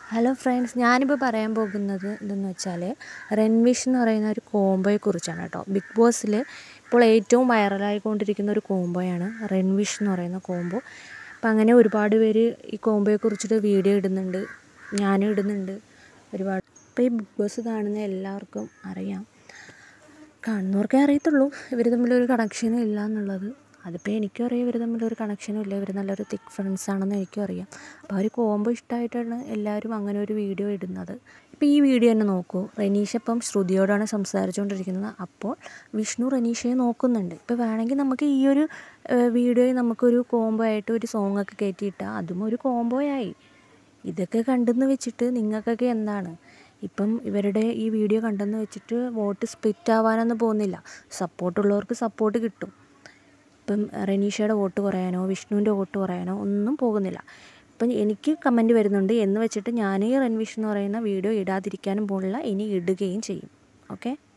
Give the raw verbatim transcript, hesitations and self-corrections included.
Hello friends, ഞാനിപ്പോൾ പറയാൻ പോകുന്നത് എന്തെന്ന് വെച്ചാൽ റൺവിഷ് എന്ന് പറയുന്ന ഒരു കോംബോയെക്കുറിച്ചാണ് കേട്ടോ. ബിഗ് ബോസിൽ ഇപ്പോൾ ഏറ്റവും വൈറലായിക്കൊണ്ടിരിക്കുന്ന ഒരു കോംബോയാണ് റൺവിഷ് എന്ന് പറയുന്ന കോംബോ. അപ്പം അങ്ങനെ ഒരുപാട് പേര് ഈ കോംബോയെക്കുറിച്ചിട്ട് വീഡിയോ ഇടുന്നുണ്ട്, ഞാനും ഇടുന്നുണ്ട് ഒരുപാട്. ഇപ്പോൾ ഈ ബിഗ് ബോസ് കാണുന്ന എല്ലാവർക്കും അറിയാം, കാണുന്നവർക്കേ അറിയത്തുള്ളൂ ഇവർ തമ്മിലൊരു കണക്ഷനും ഇല്ല എന്നുള്ളത്. അതിപ്പോൾ എനിക്കും അറിയാം ഇവർ തമ്മിലൊരു കണക്ഷനും ഇല്ല, ഇവർ നല്ലൊരു തിക്ക് ഫ്രണ്ട്സ് ആണെന്ന് എനിക്കും അറിയാം. അപ്പോൾ ആ ഒരു കോംബോ ഇഷ്ടമായിട്ടാണ് എല്ലാവരും അങ്ങനെ ഒരു വീഡിയോ ഇടുന്നത്. ഇപ്പോൾ ഈ വീഡിയോ തന്നെ നോക്കൂ, റെനീഷ ഇപ്പം ശ്രുതിയോടാണ് സംസാരിച്ചുകൊണ്ടിരിക്കുന്നത്. അപ്പോൾ വിഷ്ണു റെനീഷയെ നോക്കുന്നുണ്ട്. ഇപ്പോൾ വേണമെങ്കിൽ നമുക്ക് ഈ ഒരു വീഡിയോയിൽ നമുക്കൊരു കോംബോ ആയിട്ട് ഒരു സോങ്ങൊക്കെ കയറ്റിയിട്ടാൽ അതും ഒരു കോംബോയായി. ഇതൊക്കെ കണ്ടെന്ന് വെച്ചിട്ട് നിങ്ങൾക്കൊക്കെ എന്താണ്? ഇപ്പം ഇവരുടെ ഈ വീഡിയോ കണ്ടെന്ന് വെച്ചിട്ട് വോട്ട് സ്പ്ലിറ്റ് ആവാനൊന്നും പോകുന്നില്ല. സപ്പോർട്ടുള്ളവർക്ക് സപ്പോർട്ട് കിട്ടും. ഇപ്പം റെനീഷയുടെ വോട്ട് കുറയാനോ വിഷ്ണുവിൻ്റെ വോട്ട് കുറയാനോ ഒന്നും പോകുന്നില്ല. ഇപ്പം എനിക്ക് കമൻറ്റ് വരുന്നുണ്ട് എന്ന് വെച്ചിട്ട് ഞാൻ ഈ റൺവിഷ് എന്ന് പറയുന്ന വീഡിയോ ഇടാതിരിക്കാനും പോകുന്നില്ല, ഇനി ഇടുകയും ചെയ്യും. ഓക്കെ.